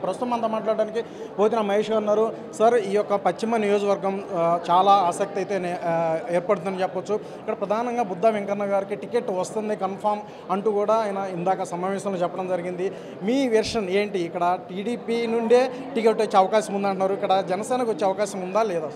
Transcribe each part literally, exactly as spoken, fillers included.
ప్రస్తుతం అంతా మాట్లాడడానికి పోతిన మహేష్ గారు ఉన్నారు. సార్, ఈ యొక్క పశ్చిమ నియోజకవర్గం చాలా ఆసక్తి అయితే ఏర్పడుతుందని చెప్పొచ్చు. ఇక్కడ ప్రధానంగా బుద్ధా వెంకన్న గారికి టికెట్ వస్తుంది కన్ఫామ్ అంటూ కూడా ఆయన ఇందాక సమావేశంలో చెప్పడం జరిగింది. మీ వెర్షన్ ఏంటి? ఇక్కడ టీడీపీ నుండే టికెట్ వచ్చే అవకాశం ఉందంటున్నారు. ఇక్కడ జనసేనకు వచ్చే అవకాశం ఉందా లేదా?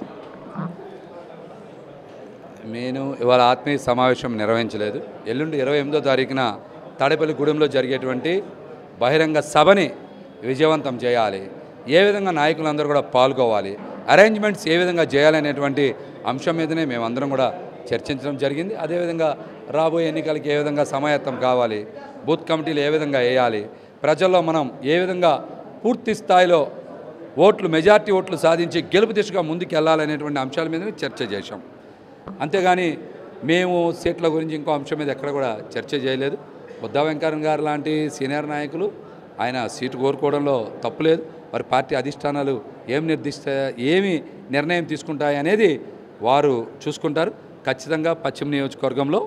నేను ఇవాళ ఆత్మీయ సమావేశం నిర్వహించలేదు. ఎల్లుండి ఇరవై ఎనిమిదో తారీఖున తాడేపల్లి గూడెంలో జరిగేటువంటి బహిరంగ సభని విజయవంతం చేయాలి. ఏ విధంగా నాయకులందరూ కూడా పాల్గొవాలి, అరేంజ్మెంట్స్ ఏ విధంగా చేయాలనేటువంటి అంశం మీదనే మేమందరం కూడా చర్చించడం జరిగింది. అదేవిధంగా రాబోయే ఎన్నికలకి ఏ విధంగా సమాయత్తం కావాలి, బూత్ కమిటీలు ఏ విధంగా వేయాలి, ప్రజల్లో మనం ఏ విధంగా పూర్తి స్థాయిలో ఓట్లు మెజార్టీ ఓట్లు సాధించి గెలుపు దిశగా ముందుకు వెళ్ళాలనేటువంటి అంశాల మీదనే చర్చ చేశాం. అంతేగాని మేము సీట్ల గురించి ఇంకో అంశం మీద ఎక్కడ కూడా చర్చ చేయలేదు. బుద్ధా వెంకన్న గారు లాంటి సీనియర్ నాయకులు ఆయన సీటు కోరుకోవడంలో తప్పులేదు. వారి పార్టీ అధిష్టానాలు ఏం నిర్దిష్ట ఏమి నిర్ణయం తీసుకుంటాయి అనేది వారు చూసుకుంటారు. ఖచ్చితంగా పశ్చిమ నియోజకవర్గంలో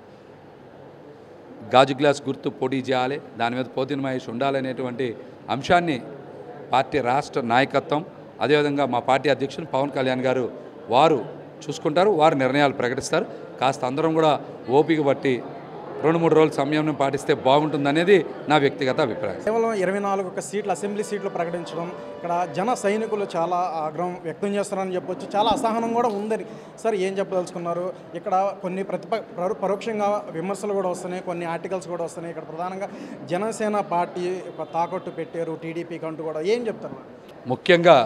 గాజు గ్లాస్ గుర్తు పోటీ చేయాలి, దాని మీద పోతిన మహేష్ ఉండాలనేటువంటి అంశాన్ని పార్టీ రాష్ట్ర నాయకత్వం అదేవిధంగా మా పార్టీ అధ్యక్షులు పవన్ కళ్యాణ్ గారు వారు చూసుకుంటారు. వారు నిర్ణయాలు ప్రకటిస్తారు. కాస్త అందరం కూడా ఓపిక బట్టి రెండు మూడు రోజుల సమయం పాటిస్తే బాగుంటుందనేది నా వ్యక్తిగత అభిప్రాయం. కేవలం ఇరవై నాలుగు ఒక సీట్లు అసెంబ్లీ సీట్లు ప్రకటించడం ఇక్కడ జన సైనికులు చాలా ఆగ్రహం వ్యక్తం చేస్తున్నారని చెప్పొచ్చు. చాలా అసహనం కూడా ఉందని సార్ ఏం చెప్పదలుచుకున్నారు? ఇక్కడ కొన్ని ప్రతిప పరోక్షంగా విమర్శలు కూడా వస్తున్నాయి, కొన్ని ఆర్టికల్స్ కూడా వస్తున్నాయి. ఇక్కడ ప్రధానంగా జనసేన పార్టీ ఒక తాకట్టు పెట్టారు టీడీపీకి అంటూ కూడా ఏం చెప్తారు? ముఖ్యంగా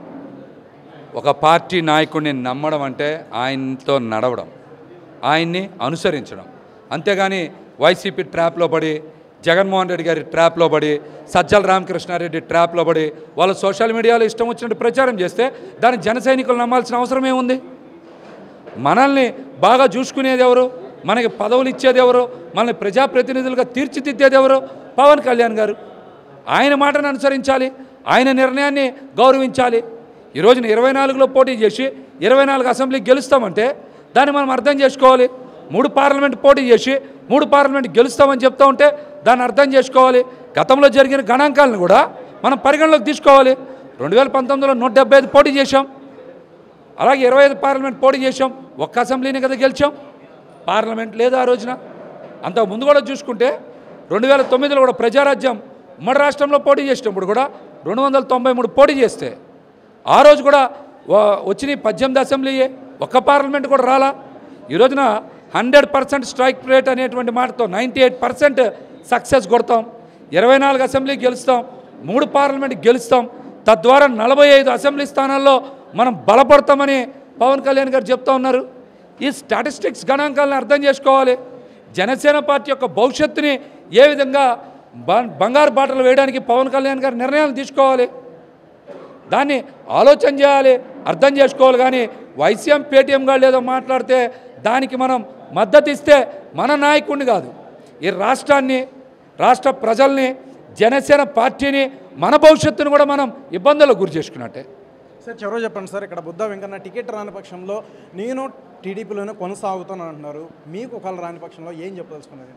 ఒక పార్టీ నాయకుడిని నమ్మడం అంటే ఆయనతో నడవడం, ఆయన్ని అనుసరించడం. అంతేగాని వైసీపీ ట్రాప్లో పడి, జగన్మోహన్ రెడ్డి గారి ట్రాప్లో పడి, సజ్జల రామకృష్ణారెడ్డి ట్రాప్లో పడి వాళ్ళు సోషల్ మీడియాలో ఇష్టం వచ్చినట్టు ప్రచారం చేస్తే దాన్ని జన సైనికులు నమ్మాల్సిన అవసరం ఏముంది? మనల్ని బాగా చూసుకునేది ఎవరు, మనకి పదవులు ఇచ్చేది ఎవరు, మనల్ని ప్రజాప్రతినిధులుగా తీర్చిదిద్దేది ఎవరు? పవన్ కళ్యాణ్ గారు. ఆయన మాటను అనుసరించాలి, ఆయన నిర్ణయాన్ని గౌరవించాలి. ఈ రోజున ఇరవై నాలుగులో పోటీ చేసి ఇరవై నాలుగు అసెంబ్లీకి గెలుస్తామంటే దాన్ని మనం అర్థం చేసుకోవాలి. మూడు పార్లమెంట్ పోటీ చేసి మూడు పార్లమెంట్ గెలుస్తామని చెప్తా ఉంటే దాన్ని అర్థం చేసుకోవాలి. గతంలో జరిగిన గణాంకాలను కూడా మనం పరిగణలోకి తీసుకోవాలి. రెండు వేల పంతొమ్మిదిలో నూట డెబ్బై ఐదు పోటీ చేశాం, అలాగే ఇరవై ఐదు పార్లమెంట్ పోటీ చేశాం, ఒక్క అసెంబ్లీని కదా గెలిచాం. పార్లమెంట్ లేదు ఆ రోజున. అంతకు ముందు కూడా చూసుకుంటే రెండు వేల తొమ్మిదిలో కూడా ప్రజారాజ్యం ఉమ్మడి రాష్ట్రంలో పోటీ చేసినప్పుడు కూడా రెండు వందల తొంభై మూడు పోటీ చేస్తే ఆ రోజు కూడా వచ్చిన పద్దెనిమిది అసెంబ్లీయే, ఒక్క పార్లమెంట్ కూడా రాలా. ఈ రోజున హండ్రెడ్ పర్సెంట్ స్ట్రైక్ రేట్ అనేటువంటి మాటతో నైంటీ ఎయిట్ పర్సెంట్ సక్సెస్ కొడతాం. ఇరవై నాలుగు అసెంబ్లీ గెలుస్తాం, మూడు పార్లమెంట్ గెలుస్తాం. తద్వారా నలభై ఐదు అసెంబ్లీ స్థానాల్లో మనం బలపడతామని పవన్ కళ్యాణ్ గారు చెప్తా ఉన్నారు. ఈ స్టాటిస్టిక్స్ గణాంకాలను అర్థం చేసుకోవాలి. జనసేన పార్టీ యొక్క భవిష్యత్తుని ఏ విధంగా బంగారు బాటలు వేయడానికి పవన్ కళ్యాణ్ గారు నిర్ణయాలు తీసుకోవాలి, దాన్ని ఆలోచన చేయాలి, అర్థం చేసుకోవాలి. కానీ వైసీఎం పేటీఎంగా లేదో మాట్లాడితే దానికి మనం మద్దతు ఇస్తే మన నాయకుడిని కాదు, ఈ రాష్ట్రాన్ని, రాష్ట్ర ప్రజల్ని, జనసేన పార్టీని, మన భవిష్యత్తును కూడా మనం ఇబ్బందులకు గురి చేసుకున్నట్టే. సార్, చివరి చెప్పండి సార్, ఇక్కడ బుద్ధా వెంకన్న టికెట్ రాని పక్షంలో నేను టీడీపీలోనే కొనసాగుతాను అంటున్నారు. మీకు ఒకవేళ రాని పక్షంలో ఏం చెప్పదలుచుకున్నారు?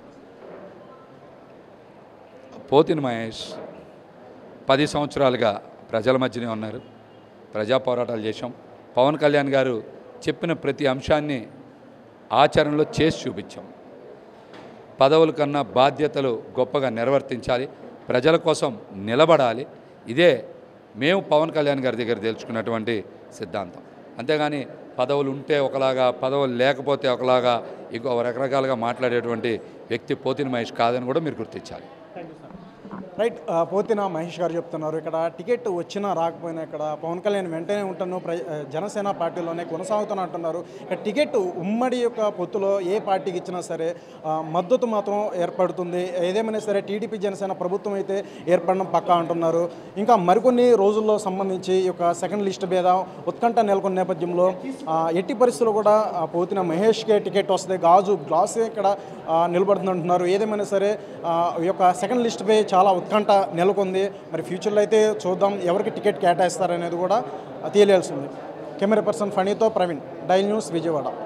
పోతిన మహేష్ పది సంవత్సరాలుగా ప్రజల మధ్యనే ఉన్నారు, ప్రజా పోరాటాలు చేశాం. పవన్ కళ్యాణ్ గారు చెప్పిన ప్రతి అంశాన్ని ఆచరణలో చేసి చూపించాం. పదవుల కన్నా బాధ్యతలు గొప్పగా నిర్వర్తించాలి, ప్రజల కోసం నిలబడాలి. ఇదే మేము పవన్ కళ్యాణ్ గారి దగ్గర తెలుసుకున్నటువంటి సిద్ధాంతం. అంతేగాని పదవులు ఉంటే ఒకలాగా, పదవులు లేకపోతే ఒకలాగా, ఇంకో రకరకాలుగా మాట్లాడేటువంటి వ్యక్తి పోతిన మహేష్ కాదని కూడా మీరు గుర్తించాలి. రైట్, పోతిన మహేష్ గారు చెప్తున్నారు ఇక్కడ టికెట్ వచ్చినా రాకపోయినా ఇక్కడ పవన్ కళ్యాణ్ వెంటనే ఉంటాను, జనసేన పార్టీలోనే కొనసాగుతాను అంటున్నారు. ఇక్కడ టికెట్ ఉమ్మడి యొక్క పొత్తులో ఏ పార్టీకి ఇచ్చినా సరే మద్దతు మాత్రం ఏర్పడుతుంది. ఏదేమైనా సరే టీడీపీ జనసేన ప్రభుత్వం అయితే ఏర్పడడం పక్కా అంటున్నారు. ఇంకా మరికొన్ని రోజుల్లో సంబంధించి ఈ యొక్క సెకండ్ లిస్ట్ మీద ఉత్కంఠ నెలకొన్న నేపథ్యంలో ఎట్టి పరిస్థితుల్లో కూడా పోతిన మహేష్కే టికెట్ వస్తుంది, గాజు గ్లాసే ఇక్కడ నిలబడుతుంది అంటున్నారు. ఏదేమైనా సరే ఈ యొక్క సెకండ్ లిస్ట్పై చాలా ఉత్కంఠ నెలకొంది. మరి ఫ్యూచర్లో అయితే చూద్దాం ఎవరికి టికెట్ కేటాయిస్తారనేది కూడా తెలియాల్సింది. కెమెరా పర్సన్ ఫణితో ప్రవీణ్, డైల్ న్యూస్, విజయవాడ.